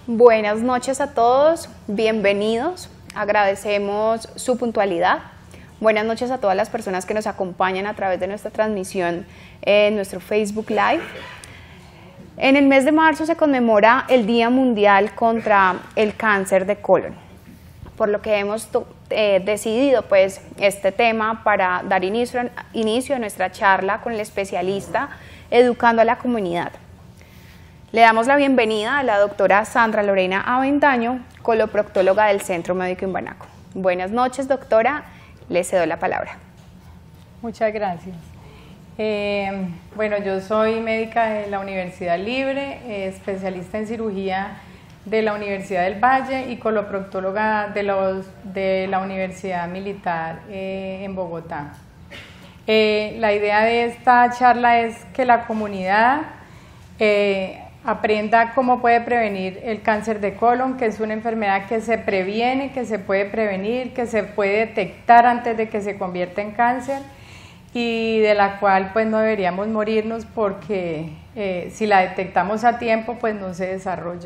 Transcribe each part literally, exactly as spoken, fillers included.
Buenas noches a todos, bienvenidos, agradecemos su puntualidad. Buenas noches a todas las personas que nos acompañan a través de nuestra transmisión en nuestro Facebook Live. En el mes de marzo se conmemora el Día Mundial contra el Cáncer de Colon, por lo que hemos eh, decidido pues, este tema para dar inicio, inicio a nuestra charla con el especialista Educando a la Comunidad. Le damos la bienvenida a la doctora Sandra Lorena Avendaño, coloproctóloga del Centro Médico Imbanaco. Buenas noches, doctora, le cedo la palabra. Muchas gracias. Eh, bueno, yo soy médica de la Universidad Libre, eh, especialista en cirugía de la Universidad del Valle y coloproctóloga de, los, de la Universidad Militar eh, en Bogotá. Eh, la idea de esta charla es que la comunidad eh, aprenda cómo puede prevenir el cáncer de colon, que es una enfermedad que se previene, que se puede prevenir, que se puede detectar antes de que se convierta en cáncer y de la cual pues no deberíamos morirnos porque eh, si la detectamos a tiempo pues no se desarrolla.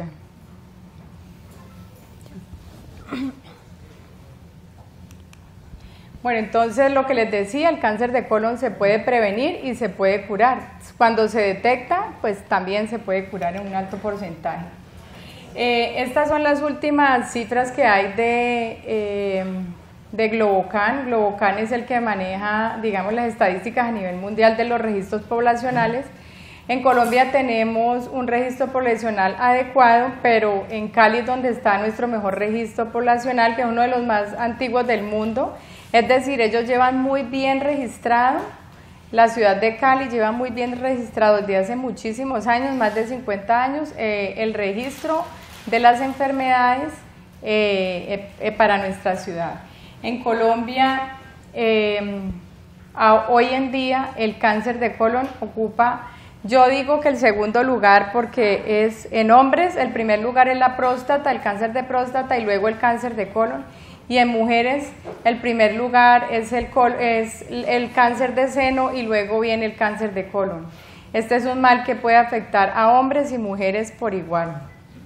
Bueno, entonces lo que les decía, el cáncer de colon se puede prevenir y se puede curar. Cuando se detecta, pues también se puede curar en un alto porcentaje. Eh, estas son las últimas cifras que hay de, eh, de Globocan. Globocan es el que maneja, digamos, las estadísticas a nivel mundial de los registros poblacionales. En Colombia tenemos un registro poblacional adecuado, pero en Cali es donde está nuestro mejor registro poblacional, que es uno de los más antiguos del mundo. Es decir, ellos llevan muy bien registrado, la ciudad de Cali lleva muy bien registrado desde hace muchísimos años, más de cincuenta años, eh, el registro de las enfermedades eh, eh, para nuestra ciudad. En Colombia, eh, a, hoy en día, el cáncer de colon ocupa, yo digo que el segundo lugar porque es en hombres, el primer lugar es la próstata, el cáncer de próstata y luego el cáncer de colon. Y en mujeres el primer lugar es el, col, es el cáncer de seno y luego viene el cáncer de colon. Este es un mal que puede afectar a hombres y mujeres por igual.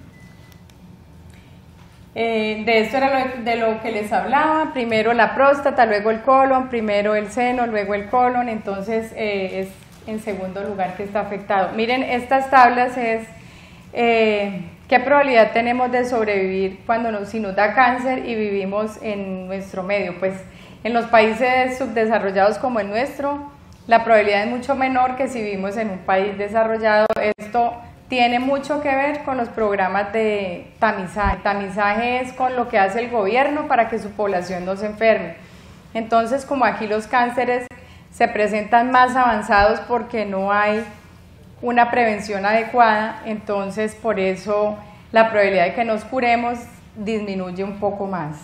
Eh, de esto era lo, de lo que les hablaba, primero la próstata, luego el colon, primero el seno, luego el colon, entonces eh, es en segundo lugar que está afectado. Miren, estas tablas es... Eh, ¿Qué probabilidad tenemos de sobrevivir cuando nos, si nos da cáncer y vivimos en nuestro medio? Pues en los países subdesarrollados como el nuestro, la probabilidad es mucho menor que si vivimos en un país desarrollado. Esto tiene mucho que ver con los programas de tamizaje. Tamizaje es con lo que hace el gobierno para que su población no se enferme. Entonces, como aquí los cánceres se presentan más avanzados porque no hay una prevención adecuada, entonces por eso la probabilidad de que nos curemos disminuye un poco más.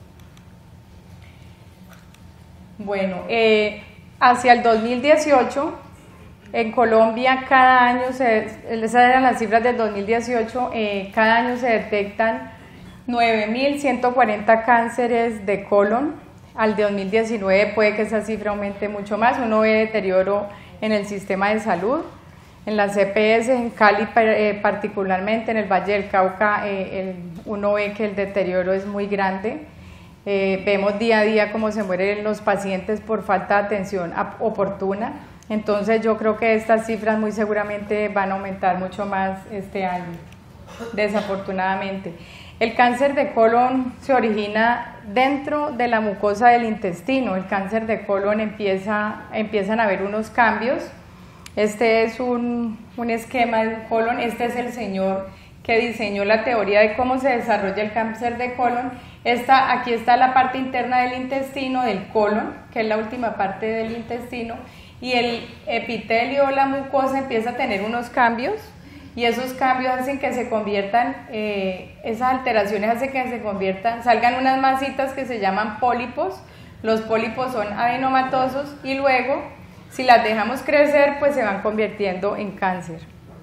Bueno, eh, hacia el dos mil dieciocho, en Colombia cada año, se, esas eran las cifras del dos mil dieciocho, eh, cada año se detectan nueve mil ciento cuarenta cánceres de colon. Al dos mil diecinueve puede que esa cifra aumente mucho más, uno ve deterioro en el sistema de salud. En las E P S, en Cali eh, particularmente, en el Valle del Cauca, eh, el, uno ve que el deterioro es muy grande. Eh, vemos día a día cómo se mueren los pacientes por falta de atención oportuna. Entonces yo creo que estas cifras muy seguramente van a aumentar mucho más este año, desafortunadamente. El cáncer de colon se origina dentro de la mucosa del intestino. El cáncer de colon empieza, empiezan a haber unos cambios. Este es un, un esquema del colon, este es el señor que diseñó la teoría de cómo se desarrolla el cáncer de colon. Esta, aquí está la parte interna del intestino, del colon, que es la última parte del intestino, y el epitelio o la mucosa empieza a tener unos cambios, y esos cambios hacen que se conviertan, eh, esas alteraciones hacen que se conviertan, salgan unas masitas que se llaman pólipos. Los pólipos son adenomatosos y luego, si las dejamos crecer, pues se van convirtiendo en cáncer.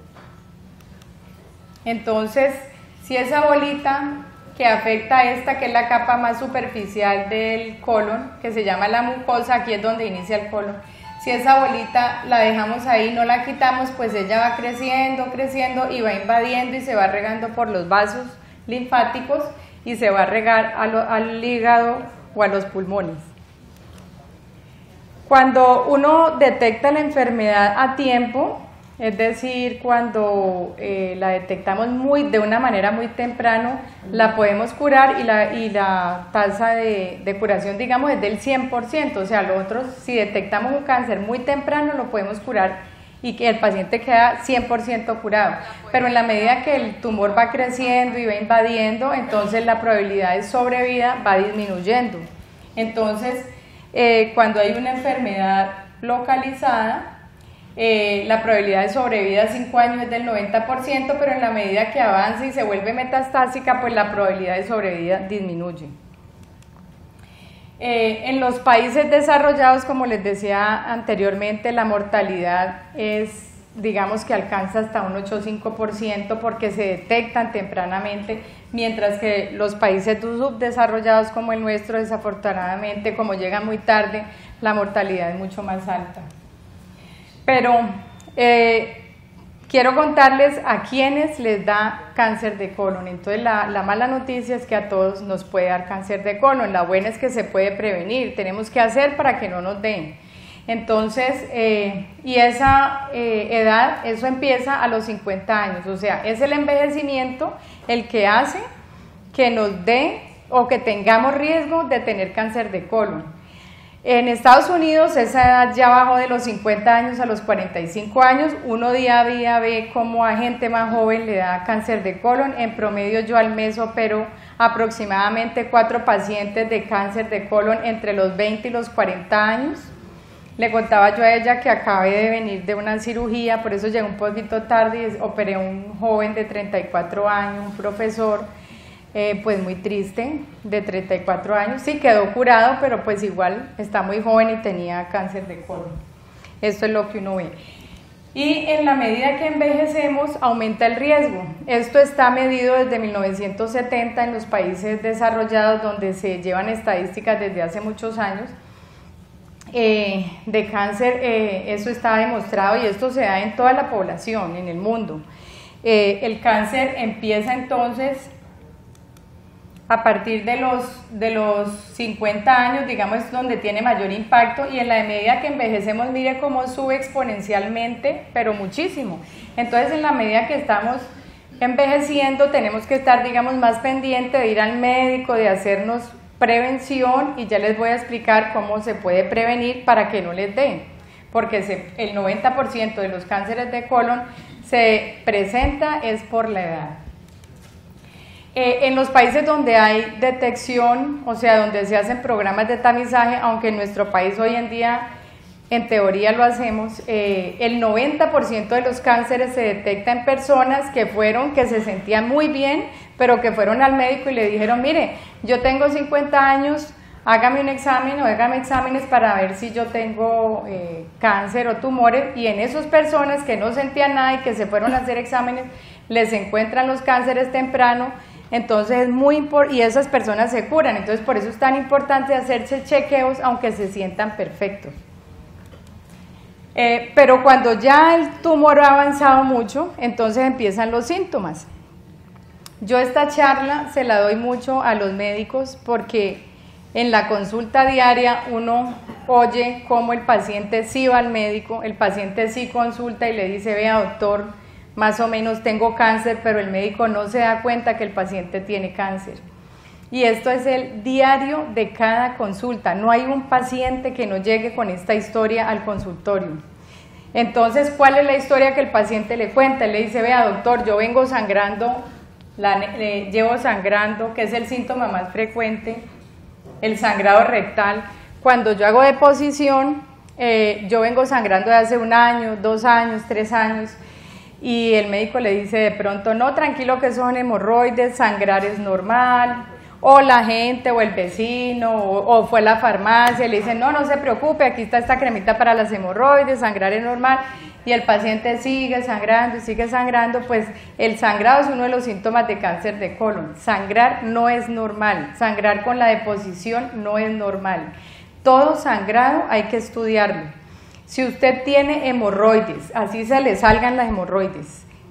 Entonces, si esa bolita que afecta a esta, que es la capa más superficial del colon, que se llama la mucosa, aquí es donde inicia el colon, si esa bolita la dejamos ahí, no la quitamos, pues ella va creciendo, creciendo y va invadiendo y se va regando por los vasos linfáticos y se va a regar a lo, al hígado o a los pulmones. Cuando uno detecta la enfermedad a tiempo, es decir, cuando eh, la detectamos muy, de una manera muy temprano, la podemos curar y la, y la tasa de, de curación, digamos, es del cien por ciento. O sea, nosotros, si detectamos un cáncer muy temprano, lo podemos curar y que el paciente queda cien por ciento curado. Pero en la medida que el tumor va creciendo y va invadiendo, entonces la probabilidad de sobrevida va disminuyendo. Entonces, eh, cuando hay una enfermedad localizada, Eh, la probabilidad de sobrevida a cinco años es del noventa por ciento, pero en la medida que avanza y se vuelve metastásica, pues la probabilidad de sobrevida disminuye. Eh, en los países desarrollados, como les decía anteriormente, la mortalidad es, digamos que alcanza hasta un ocho o cinco por ciento porque se detectan tempranamente, mientras que los países subdesarrollados como el nuestro, desafortunadamente, como llegan muy tarde, la mortalidad es mucho más alta. Pero eh, quiero contarles a quienes les da cáncer de colon. Entonces la, la mala noticia es que a todos nos puede dar cáncer de colon, la buena es que se puede prevenir, tenemos que hacer para que no nos den. Entonces, eh, y esa eh, edad, eso empieza a los cincuenta años, o sea, es el envejecimiento el que hace que nos dé o que tengamos riesgo de tener cáncer de colon. En Estados Unidos esa edad ya bajó de los cincuenta años a los cuarenta y cinco años, uno día a día ve cómo a gente más joven le da cáncer de colon, en promedio yo al mes opero aproximadamente cuatro pacientes de cáncer de colon entre los veinte y los cuarenta años. Le contaba yo a ella que acabé de venir de una cirugía, por eso llegué un poquito tarde y operé a un joven de treinta y cuatro años, un profesor, Eh, pues muy triste, de treinta y cuatro años, sí quedó curado, pero pues igual está muy joven y tenía cáncer de colon. Esto es lo que uno ve. Y en la medida que envejecemos aumenta el riesgo. Esto está medido desde mil novecientos setenta en los países desarrollados donde se llevan estadísticas desde hace muchos años eh, de cáncer. Eh, eso está demostrado y esto se da en toda la población, en el mundo. Eh, el cáncer empieza entonces a partir de los, de los cincuenta años, digamos, es donde tiene mayor impacto, y en la medida que envejecemos, mire cómo sube exponencialmente, pero muchísimo. Entonces, en la medida que estamos envejeciendo, tenemos que estar, digamos, más pendiente de ir al médico, de hacernos prevención, y ya les voy a explicar cómo se puede prevenir para que no les den, porque se, el noventa por ciento de los cánceres de colon se presenta es por la edad. Eh, en los países donde hay detección, o sea, donde se hacen programas de tamizaje, aunque en nuestro país hoy en día en teoría lo hacemos, eh, el noventa por ciento de los cánceres se detecta en personas que fueron, que se sentían muy bien, pero que fueron al médico y le dijeron, mire, yo tengo cincuenta años, hágame un examen o hágame exámenes para ver si yo tengo eh, cáncer o tumores, y en esas personas que no sentían nada y que se fueron a hacer exámenes, les encuentran los cánceres temprano. Entonces es muy importante, y esas personas se curan, entonces por eso es tan importante hacerse chequeos aunque se sientan perfectos. Eh, pero cuando ya el tumor ha avanzado mucho, entonces empiezan los síntomas. Yo esta charla se la doy mucho a los médicos porque en la consulta diaria uno oye cómo el paciente sí va al médico, el paciente sí consulta y le dice, vea doctor, más o menos tengo cáncer, pero el médico no se da cuenta que el paciente tiene cáncer. Y esto es el diario de cada consulta, no hay un paciente que no llegue con esta historia al consultorio. Entonces, ¿cuál es la historia que el paciente le cuenta? Él le dice, vea doctor, yo vengo sangrando, la, eh, llevo sangrando, que es el síntoma más frecuente, el sangrado rectal. Cuando yo hago deposición, eh, yo vengo sangrando de hace un año, dos años, tres años, y el médico le dice de pronto, no, tranquilo que son hemorroides, sangrar es normal, o la gente o el vecino o, o fue a la farmacia y le dicen, no, no se preocupe, aquí está esta cremita para las hemorroides, sangrar es normal, y el paciente sigue sangrando y sigue sangrando. Pues el sangrado es uno de los síntomas de cáncer de colon. Sangrar no es normal, sangrar con la deposición no es normal, todo sangrado hay que estudiarlo. Si usted tiene hemorroides, así se le salgan las hemorroides,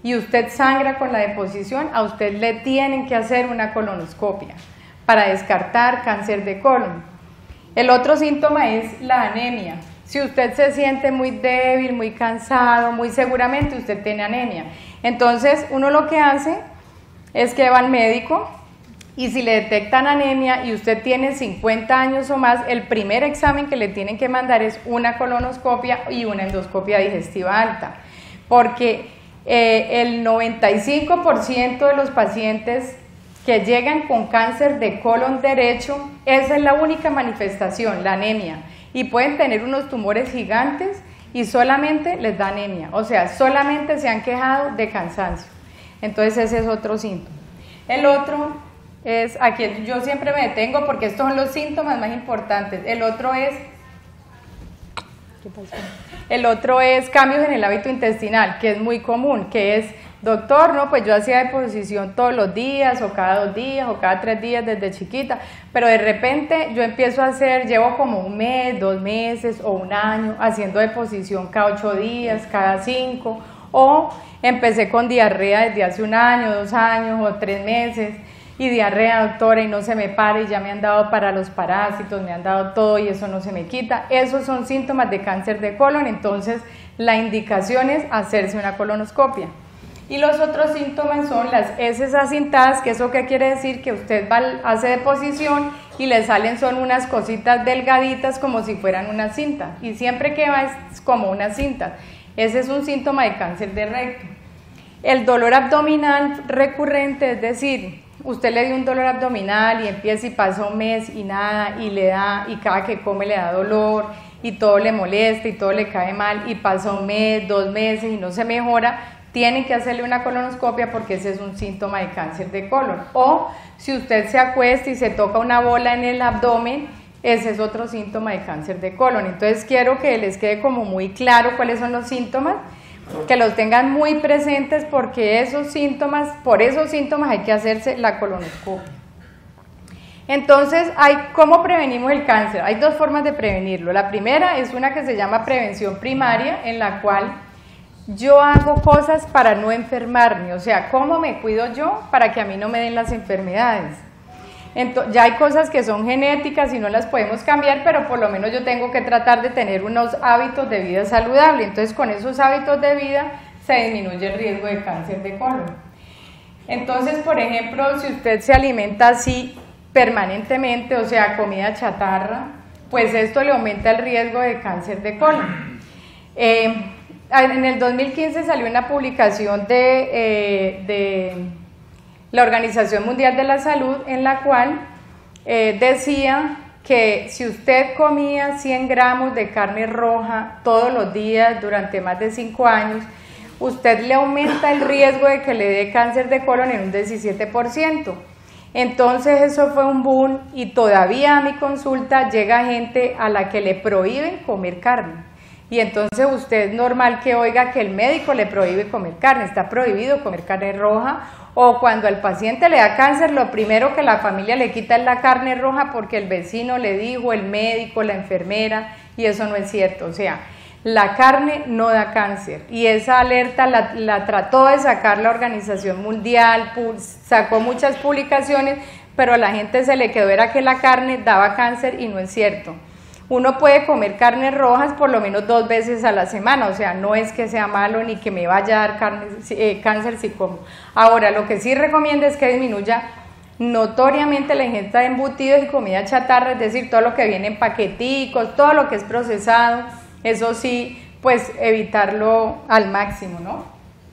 y usted sangra con la deposición, a usted le tienen que hacer una colonoscopia para descartar cáncer de colon. El otro síntoma es la anemia. Si usted se siente muy débil, muy cansado, muy seguramente usted tiene anemia. Entonces uno lo que hace es que va al médico y si le detectan anemia y usted tiene cincuenta años o más, el primer examen que le tienen que mandar es una colonoscopia y una endoscopia digestiva alta, porque eh, el noventa y cinco por ciento de los pacientes que llegan con cáncer de colon derecho, esa es la única manifestación, la anemia, y pueden tener unos tumores gigantes y solamente les da anemia, o sea, solamente se han quejado de cansancio. Entonces ese es otro síntoma. El otro es, aquí yo siempre me detengo porque estos son los síntomas más importantes. El otro es, ¿qué pasó? El otro es cambios en el hábito intestinal, que es muy común, que es, doctor, no, pues yo hacía deposición todos los días, o cada dos días, o cada tres días desde chiquita, pero de repente yo empiezo a hacer, llevo como un mes, dos meses o un año haciendo deposición cada ocho días, cada cinco, o empecé con diarrea desde hace un año, dos años o tres meses, y diarrea, doctora, y no se me para, y ya me han dado para los parásitos, me han dado todo y eso no se me quita. Esos son síntomas de cáncer de colon, entonces la indicación es hacerse una colonoscopia. Y los otros síntomas son las heces acintadas, que eso qué quiere decir, que usted va, hace deposición y le salen son unas cositas delgaditas como si fueran una cinta, y siempre que va es como una cinta. Ese es un síntoma de cáncer de recto. El dolor abdominal recurrente, es decir, usted le dio un dolor abdominal y empieza y pasa un mes y nada, y le da, y cada que come le da dolor, y todo le molesta y todo le cae mal, y pasa un mes, dos meses y no se mejora, tienen que hacerle una colonoscopia porque ese es un síntoma de cáncer de colon. O si usted se acuesta y se toca una bola en el abdomen, ese es otro síntoma de cáncer de colon. Entonces quiero que les quede como muy claro cuáles son los síntomas, que los tengan muy presentes porque esos síntomas, por esos síntomas hay que hacerse la colonoscopia. Entonces, hay, ¿cómo prevenimos el cáncer? Hay dos formas de prevenirlo. La primera es una que se llama prevención primaria, en la cual yo hago cosas para no enfermarme, o sea, ¿cómo me cuido yo para que a mí no me den las enfermedades? Entonces, ya hay cosas que son genéticas y no las podemos cambiar, pero por lo menos yo tengo que tratar de tener unos hábitos de vida saludable. Entonces, con esos hábitos de vida se disminuye el riesgo de cáncer de colon. Entonces, por ejemplo, si usted se alimenta así permanentemente, o sea, comida chatarra, pues esto le aumenta el riesgo de cáncer de colon. Eh, en el dos mil quince salió una publicación de... Eh, de la Organización Mundial de la Salud, en la cual eh, decía que si usted comía cien gramos de carne roja todos los días durante más de cinco años, usted le aumenta el riesgo de que le dé cáncer de colon en un diecisiete por ciento. Entonces eso fue un boom y todavía a mi consulta llega gente a la que le prohíben comer carne. Y entonces usted es normal que oiga que el médico le prohíbe comer carne, está prohibido comer carne roja. O cuando al paciente le da cáncer, lo primero que la familia le quita es la carne roja porque el vecino le dijo, el médico, la enfermera, y eso no es cierto. O sea, la carne no da cáncer, y esa alerta la, la trató de sacar la Organización Mundial, sacó muchas publicaciones, pero a la gente se le quedó era que la carne daba cáncer y no es cierto. Uno puede comer carnes rojas por lo menos dos veces a la semana, o sea, no es que sea malo ni que me vaya a dar carne, eh, cáncer si como. Ahora, lo que sí recomiendo es que disminuya notoriamente la ingesta de embutidos y comida chatarra, es decir, todo lo que viene en paqueticos, todo lo que es procesado, eso sí, pues evitarlo al máximo, ¿no?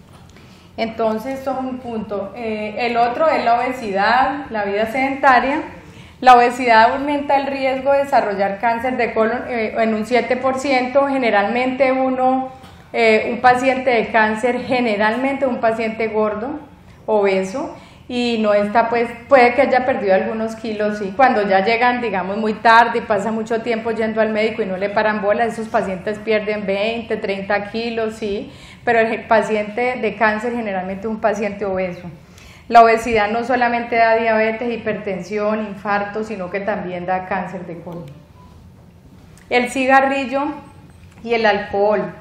Entonces, esto es un punto. Eh, el otro es la obesidad, la vida sedentaria. La obesidad aumenta el riesgo de desarrollar cáncer de colon eh, en un siete por ciento. Generalmente uno, eh, un paciente de cáncer, generalmente un paciente gordo, obeso, y no está, pues, puede que haya perdido algunos kilos, sí. Cuando ya llegan, digamos, muy tarde y pasa mucho tiempo yendo al médico y no le paran bola, esos pacientes pierden veinte, treinta kilos, sí, pero el paciente de cáncer generalmente es un paciente obeso. La obesidad no solamente da diabetes, hipertensión, infarto, sino que también da cáncer de colon. El cigarrillo y el alcohol.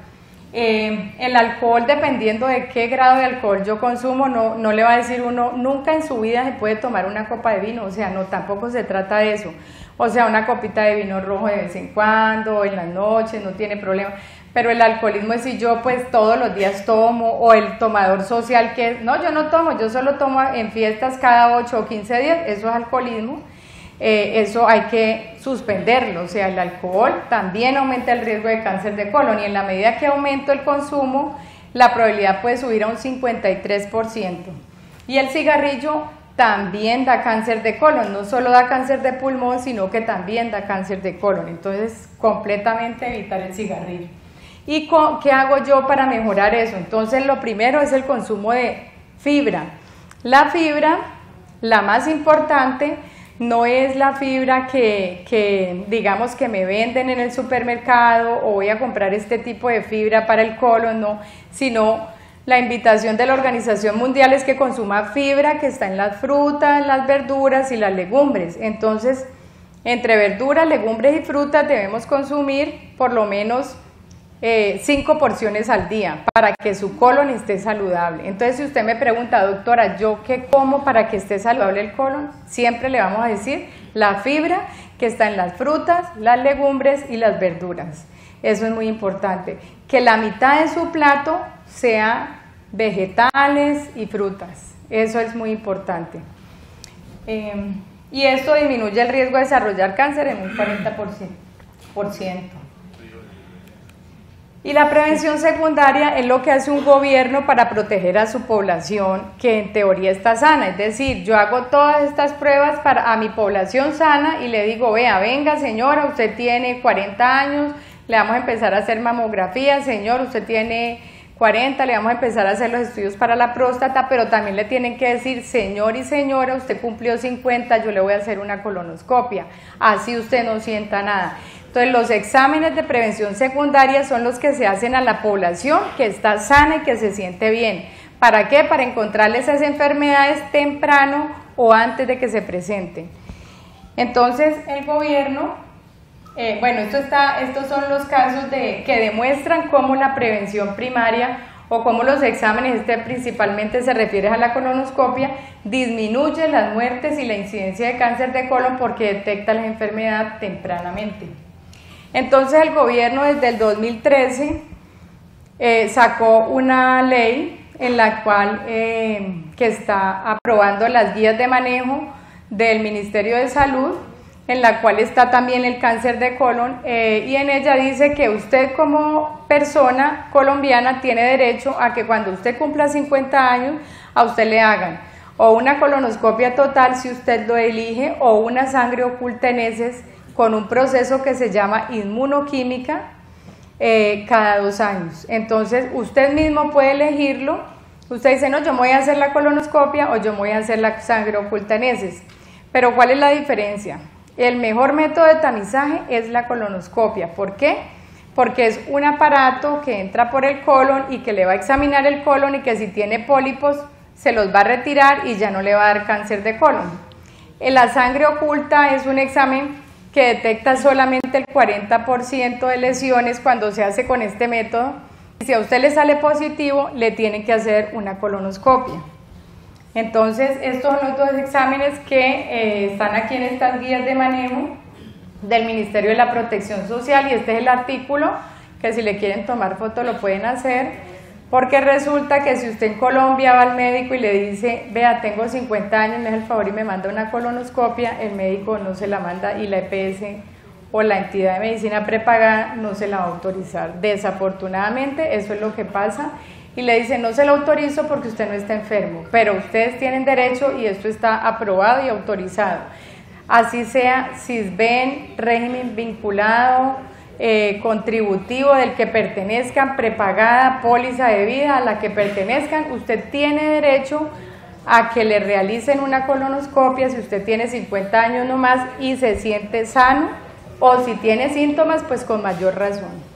Eh, el alcohol, dependiendo de qué grado de alcohol yo consumo, no, no le va a decir uno, nunca en su vida se puede tomar una copa de vino, o sea, no, tampoco se trata de eso, o sea, una copita de vino rojo de vez en cuando, en las noches, no tiene problema, pero el alcoholismo es si yo pues todos los días tomo, o el tomador social que, no, yo no tomo, yo solo tomo en fiestas cada ocho o quince días, eso es alcoholismo. Eh, eso hay que suspenderlo, o sea, el alcohol también aumenta el riesgo de cáncer de colon y en la medida que aumento el consumo, la probabilidad puede subir a un cincuenta y tres por ciento. Y el cigarrillo también da cáncer de colon, no solo da cáncer de pulmón, sino que también da cáncer de colon, entonces completamente evitar el cigarrillo. ¿Y qué hago yo para mejorar eso? Entonces lo primero es el consumo de fibra. La fibra, la más importante, no es la fibra que, que digamos que me venden en el supermercado o voy a comprar este tipo de fibra para el colon, no, sino la invitación de la Organización Mundial es que consuma fibra que está en las frutas, las verduras y las legumbres. Entonces, entre verduras, legumbres y frutas debemos consumir por lo menos eh, cinco porciones al día para que su colon esté saludable. Entonces, si usted me pregunta, doctora, ¿yo qué como para que esté saludable el colon? Siempre le vamos a decir la fibra que está en las frutas, las legumbres y las verduras. Eso es muy importante. Que la mitad de su plato sea vegetales y frutas. Eso es muy importante. Eh, y esto disminuye el riesgo de desarrollar cáncer en un cuarenta por ciento. Y la prevención secundaria es lo que hace un gobierno para proteger a su población que en teoría está sana, es decir, yo hago todas estas pruebas para a mi población sana y le digo, vea, venga señora, usted tiene cuarenta años, le vamos a empezar a hacer mamografía, señor, usted tiene cuarenta, le vamos a empezar a hacer los estudios para la próstata, pero también le tienen que decir, señor y señora, usted cumplió cincuenta, yo le voy a hacer una colonoscopia, así usted no sienta nada. Entonces los exámenes de prevención secundaria son los que se hacen a la población que está sana y que se siente bien. ¿Para qué? Para encontrarles esas enfermedades temprano o antes de que se presenten. Entonces el gobierno, eh, bueno, esto está, estos son los casos de, que demuestran cómo la prevención primaria o cómo los exámenes, este principalmente se refiere a la colonoscopia, disminuye las muertes y la incidencia de cáncer de colon porque detecta la enfermedad tempranamente. Entonces el gobierno desde el dos mil trece eh, sacó una ley en la cual eh, que está aprobando las guías de manejo del Ministerio de Salud, en la cual está también el cáncer de colon eh, y en ella dice que usted como persona colombiana tiene derecho a que cuando usted cumpla cincuenta años a usted le hagan o una colonoscopia total si usted lo elige o una sangre oculta en heces con un proceso que se llama inmunoquímica eh, cada dos años. Entonces usted mismo puede elegirlo, usted dice no, yo me voy a hacer la colonoscopia o yo me voy a hacer la sangre oculta en heces, pero ¿cuál es la diferencia? El mejor método de tamizaje es la colonoscopia. ¿Por qué? Porque es un aparato que entra por el colon y que le va a examinar el colon y que si tiene pólipos se los va a retirar y ya no le va a dar cáncer de colon. La sangre oculta es un examen que detecta solamente el cuarenta por ciento de lesiones cuando se hace con este método. Y si a usted le sale positivo, le tienen que hacer una colonoscopia. Entonces, estos son los dos exámenes que eh, están aquí en estas guías de manejo del Ministerio de la Protección Social y este es el artículo que si le quieren tomar foto lo pueden hacer, porque resulta que si usted en Colombia va al médico y le dice, vea, tengo cincuenta años, me hace el favor y me manda una colonoscopia, el médico no se la manda y la E P S o la entidad de medicina prepagada no se la va a autorizar. Desafortunadamente, eso es lo que pasa. Y le dicen, no se lo autorizo porque usted no está enfermo, pero ustedes tienen derecho y esto está aprobado y autorizado. Así sea Sisbén, régimen vinculado, eh, contributivo del que pertenezcan, prepagada, póliza de vida a la que pertenezcan, usted tiene derecho a que le realicen una colonoscopia si usted tiene cincuenta años nomás y se siente sano, o si tiene síntomas, pues con mayor razón.